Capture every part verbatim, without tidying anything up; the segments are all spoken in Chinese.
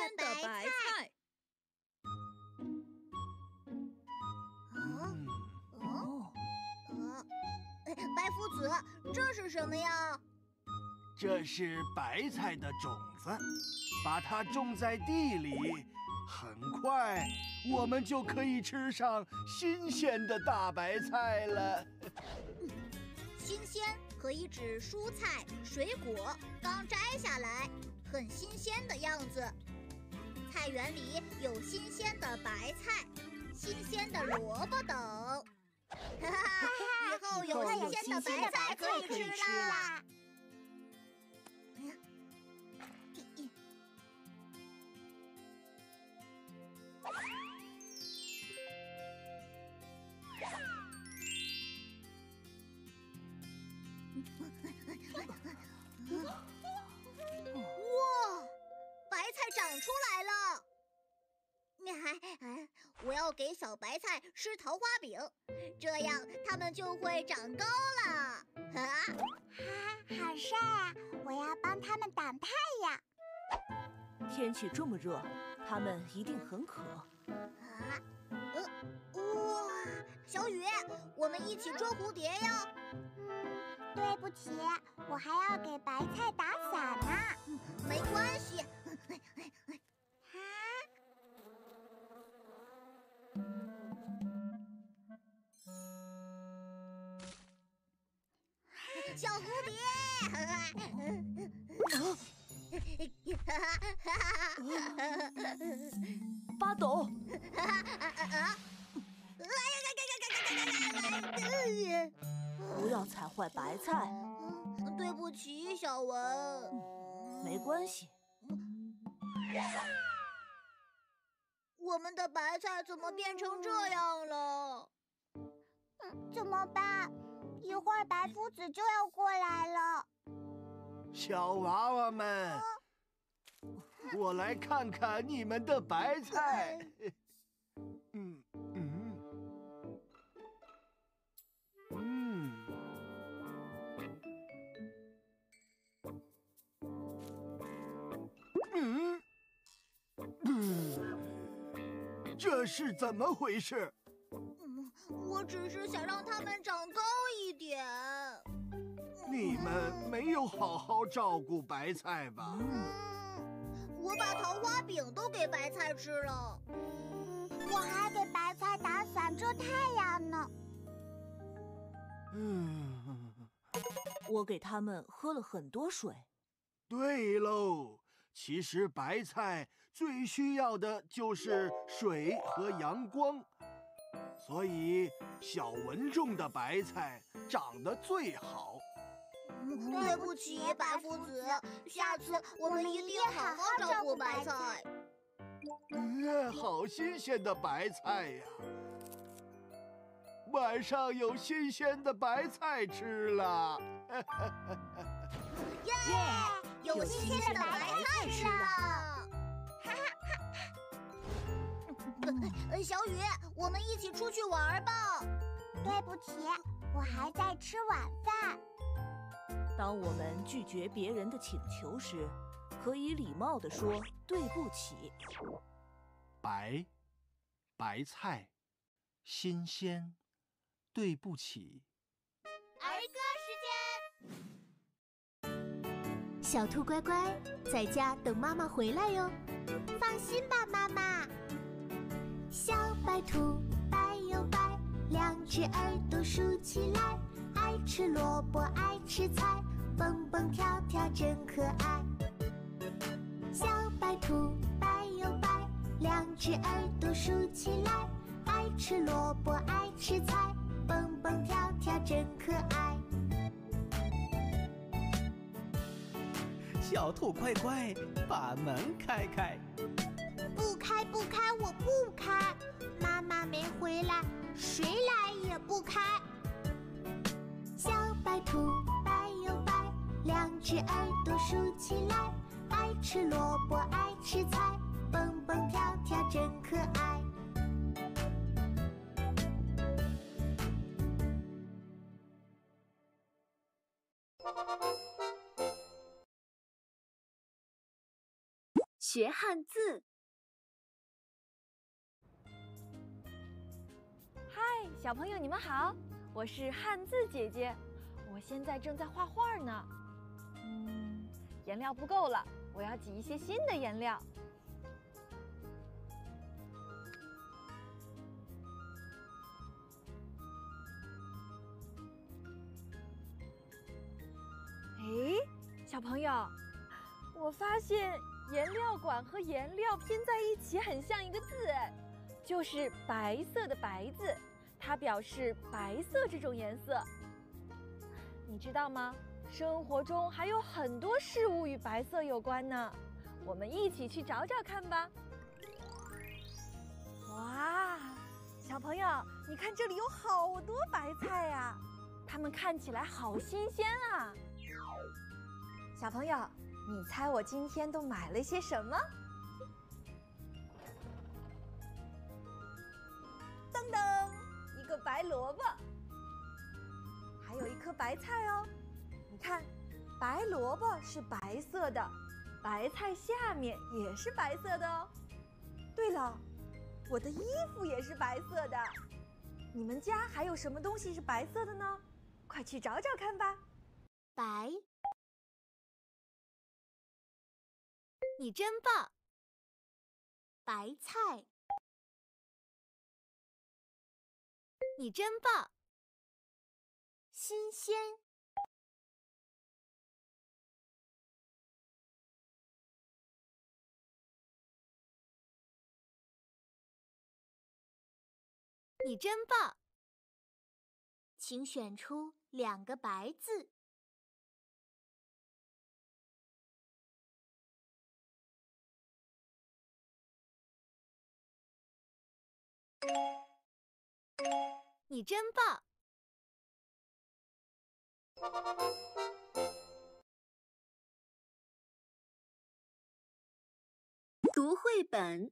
鲜的白菜。 嗯哦， 呃，白夫子，这是什么呀？ 这是白菜的种子，把它种在地里，很快我们就可以吃上新鲜的大白菜了。 新鲜可以指蔬菜、水果刚摘下来，很新鲜的样子。菜园里有新鲜的白菜、新鲜的萝卜等。哈哈，以后有新鲜的白菜可以吃啦！哇，白菜长出来了！我要给小白菜吃桃花饼，这样它们就会长高了。啊， 哈，好帅啊！我要帮它们挡太阳。 天气这么热，它们一定很渴。 啊，呃，哇，小雨，我们一起捉蝴蝶呀！ 嗯，对不起，我还要给白菜打伞呢。 嗯，没关系。 啊！ 小蝴蝶， 巴斗！不要踩坏白菜。 对不起，小文。 没关系。 我们的白菜怎么变成这样了？ 嗯，怎么办？一会儿白夫子就要过来了。 小娃娃们，我来看看你们的白菜。嗯嗯嗯，嗯嗯，这是怎么回事？ 嗯，我只是想让它们长高一点。 你们没有好好照顾白菜吧？ 嗯，我把桃花饼都给白菜吃了。 嗯，我还给白菜打伞遮太阳呢。 嗯， 我给它们喝了很多水。 对喽，其实白菜最需要的就是水和阳光，所以小文种的白菜长得最好。 对不起，白夫子，下次我们一定好好照顾白菜。 嗯，好新鲜的白菜呀！晚上有新鲜的白菜吃了。 耶，有新鲜的白菜吃了！哈哈，小雨，我们一起出去玩吧。 对不起，我还在吃晚饭。 当我们拒绝别人的请求时，可以礼貌地说对不起。 白，白菜，新鲜，对不起。 儿歌时间，小兔乖乖在家等妈妈回来哟。 放心吧，妈妈。 小白兔白又白，两只耳朵竖起来，爱吃萝卜爱吃菜，蹦蹦跳跳真可爱。小白兔白又白，两只耳朵竖起来，爱吃萝卜爱吃菜，蹦蹦跳跳真可爱。 小兔乖乖，把门开开。 不开不开，我不开。妈妈没回来，谁来也不开。 小白兔白又白，两只耳朵竖起来，爱吃萝卜爱吃菜，蹦蹦跳跳真可爱。 学汉字。 嗨，小朋友，你们好，我是汉字姐姐，我现在正在画画呢。嗯，颜料不够了，我要挤一些新的颜料。哎，小朋友，我发现颜料管和颜料拼在一起很像一个字，哎，就是白色的白字，它表示白色这种颜色。你知道吗？生活中还有很多事物与白色有关呢，我们一起去找找看吧。哇，小朋友，你看这里有好多白菜呀，它们看起来好新鲜啊。小朋友，你猜我今天都买了些什么？噔噔，一个白萝卜，还有一颗白菜哦。你看，白萝卜是白色的，白菜下面也是白色的哦。对了，我的衣服也是白色的。你们家还有什么东西是白色的呢？快去找找看吧。 白。你真棒！白菜，你真棒！新鲜，你真棒！请选出两个白字。你真棒！ 读绘本。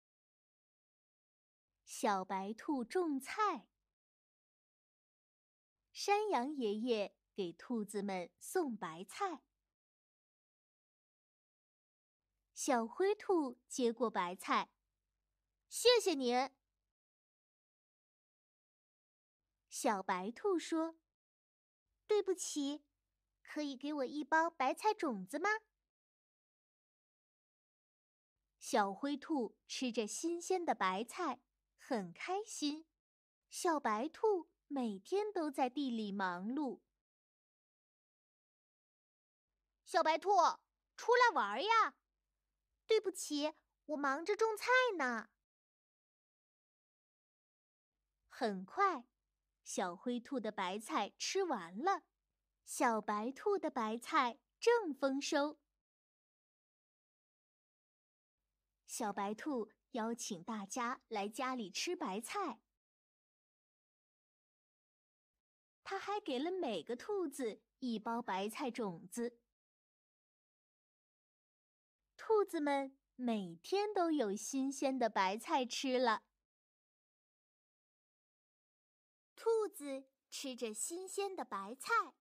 小白兔种菜。山羊爷爷给兔子们送白菜。小灰兔接过白菜，谢谢您。小白兔说：“对不起，可以给我一包白菜种子吗？”小灰兔吃着新鲜的白菜，很开心。小白兔每天都在地里忙碌。小白兔，出来玩呀！对不起，我忙着种菜呢。很快，小灰兔的白菜吃完了，小白兔的白菜正丰收。小白兔邀请大家来家里吃白菜，他还给了每个兔子一包白菜种子。兔子们每天都有新鲜的白菜吃了。兔子吃着新鲜的白菜。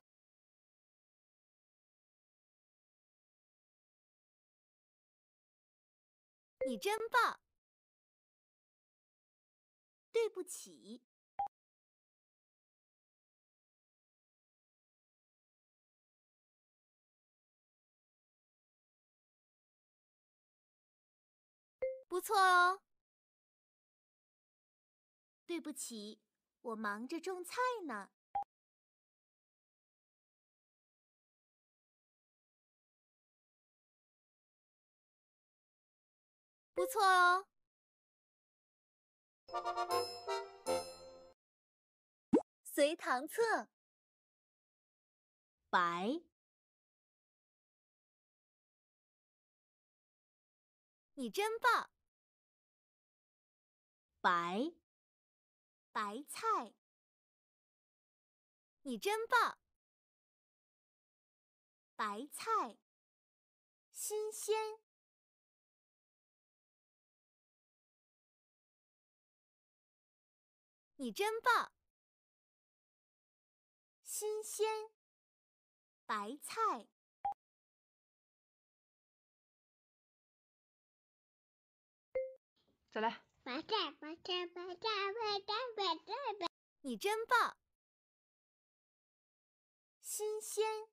你真棒！对不起。不错哦。对不起，我忙着种菜呢。不错哦。随堂测。白。你真棒。白。白菜。你真棒。白菜。新鲜。你真棒。新鲜。白菜。 再来。 白菜，白菜，白菜，白菜，白菜，白菜。 你真棒！ 新鲜。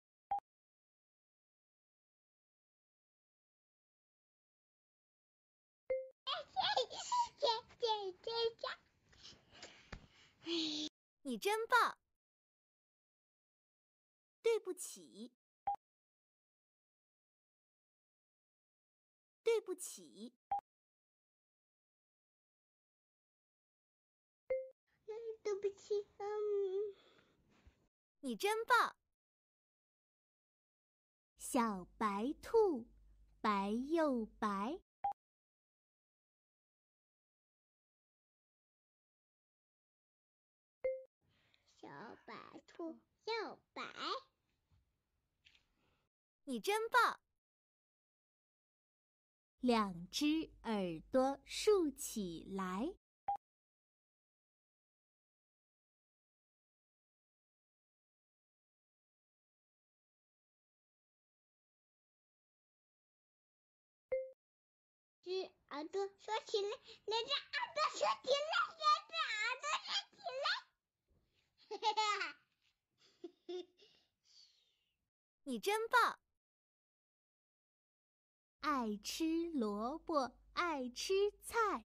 你真棒！ 对不起，对不起。 对不起，嗯。 你真棒！ 小白兔，白又白。 小白兔又白。 你真棒！ 两只耳朵竖起来。 只耳朵说起来，两只耳朵说起来，两只耳朵说起来。哈哈哈！ 你真棒！ 爱吃萝卜，爱吃菜。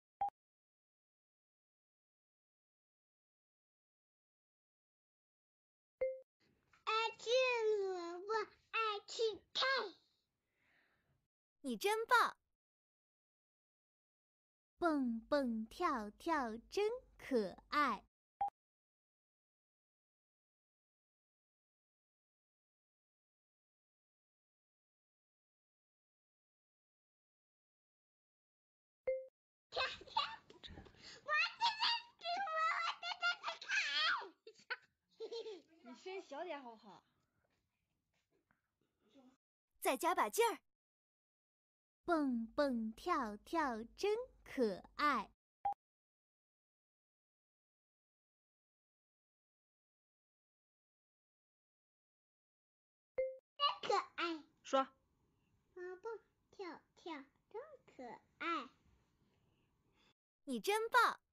爱吃萝卜，爱吃菜。 你真棒！ 蹦蹦跳跳真可爱。 跳跳，我的是我的是凯。 你声音小点好不好？ 再加把劲儿。 蹦蹦跳跳真可爱。 真可爱。 说。 蹦蹦跳跳真可爱。 你真棒！